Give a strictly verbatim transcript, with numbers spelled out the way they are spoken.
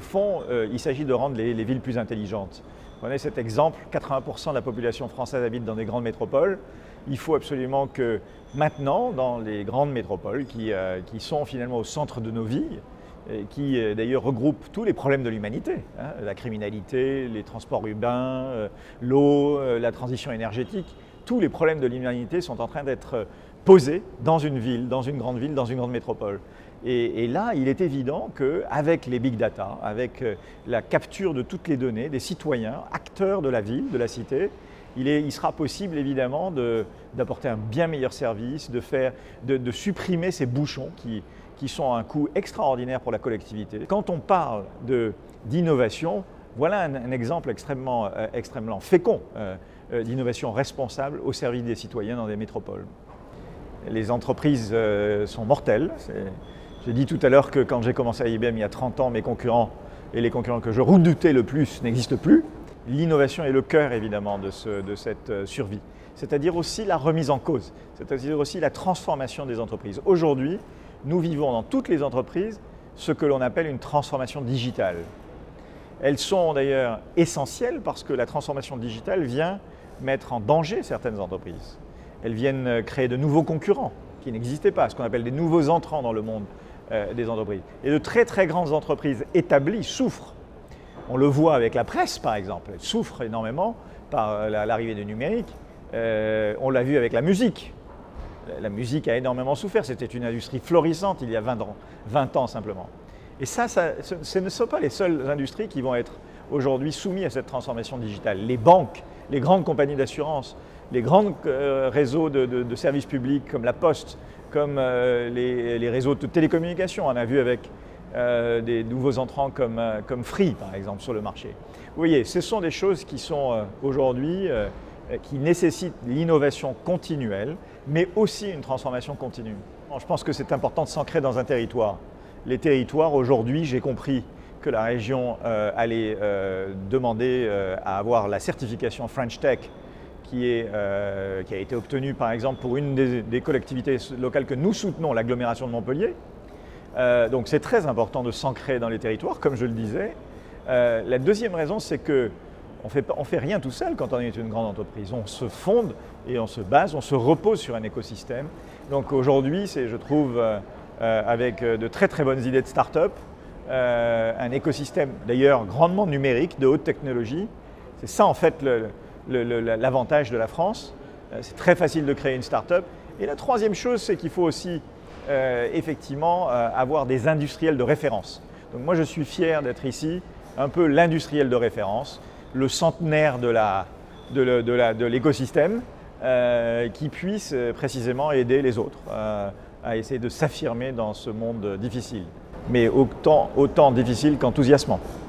fond, euh, il s'agit de rendre les, les villes plus intelligentes. Prenez cet exemple, quatre-vingts pour cent de la population française habite dans des grandes métropoles. Il faut absolument que maintenant, dans les grandes métropoles, qui, euh, qui sont finalement au centre de nos vies, et qui euh, d'ailleurs regroupent tous les problèmes de l'humanité, hein, la criminalité, les transports urbains, euh, l'eau, euh, la transition énergétique, tous les problèmes de l'humanité sont en train d'être posés dans une ville, dans une grande ville, dans une grande métropole. Et, et là, il est évident qu'avec les big data, avec la capture de toutes les données des citoyens, acteurs de la ville, de la cité, il, est, il sera possible évidemment d'apporter un bien meilleur service, de, faire, de, de supprimer ces bouchons qui, qui sont à un coût extraordinaire pour la collectivité. Quand on parle d'innovation, voilà un, un exemple extrêmement, euh, extrêmement fécond euh, euh, d'innovation responsable au service des citoyens dans des métropoles. Les entreprises euh, sont mortelles. J'ai dit tout à l'heure que quand j'ai commencé à I B M il y a trente ans, mes concurrents et les concurrents que je redoutais le plus n'existent plus. L'innovation est le cœur évidemment de, ce, de cette survie, c'est-à-dire aussi la remise en cause, c'est-à-dire aussi la transformation des entreprises. Aujourd'hui, nous vivons dans toutes les entreprises ce que l'on appelle une transformation digitale. Elles sont d'ailleurs essentielles parce que la transformation digitale vient mettre en danger certaines entreprises. Elles viennent créer de nouveaux concurrents qui n'existaient pas, ce qu'on appelle des nouveaux entrants dans le monde euh, des entreprises. Et de très très grandes entreprises établies souffrent. On le voit avec la presse par exemple, elles souffrent énormément par l'arrivée du numérique. Euh, on l'a vu avec la musique. La musique a énormément souffert, c'était une industrie florissante il y a vingt ans, vingt ans simplement. Et ça, ça ce, ce ne sont pas les seules industries qui vont être aujourd'hui soumises à cette transformation digitale. Les banques, les grandes compagnies d'assurance, les grands euh, réseaux de, de, de services publics comme la Poste, comme euh, les, les réseaux de télécommunications, on a vu avec euh, des nouveaux entrants comme, euh, comme Free par exemple sur le marché. Vous voyez, ce sont des choses qui sont euh, aujourd'hui, euh, qui nécessitent l'innovation continuelle, mais aussi une transformation continue. Je pense que c'est important de s'ancrer dans un territoire. Les territoires, aujourd'hui, j'ai compris que la région euh, allait euh, demander euh, à avoir la certification French Tech, Qui, est, euh, qui a été obtenue par exemple pour une des, des collectivités locales que nous soutenons, l'agglomération de Montpellier. Euh, donc c'est très important de s'ancrer dans les territoires, comme je le disais. Euh, la deuxième raison, c'est qu'on ne fait, on fait rien tout seul quand on est une grande entreprise. On se fonde et on se base, on se repose sur un écosystème. Donc aujourd'hui, c'est, je trouve, euh, euh, avec de très très bonnes idées de start-up, euh, un écosystème d'ailleurs grandement numérique, de haute technologie. C'est ça en fait le, l'avantage de la France. C'est très facile de créer une start-up. Et la troisième chose, c'est qu'il faut aussi euh, effectivement euh, avoir des industriels de référence. Donc moi, je suis fier d'être ici, un peu l'industriel de référence, le centenaire de la, de le, de la, de l'écosystème euh, qui puisse euh, précisément aider les autres euh, à essayer de s'affirmer dans ce monde difficile, mais autant, autant difficile qu'enthousiasmant.